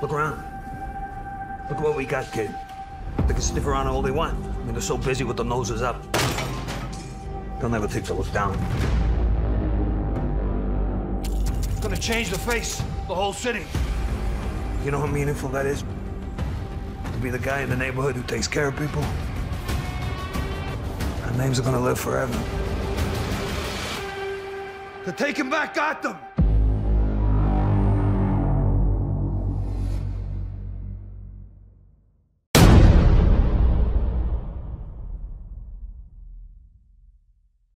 Look around. Look what we got, kid. They can sniff around all they want. I mean, they're so busy with their noses up. They'll never take to look down. It's gonna change the face of the whole city. You know how meaningful that is? To be the guy in the neighborhood who takes care of people. Our names are gonna live forever. They're taking back Gotham!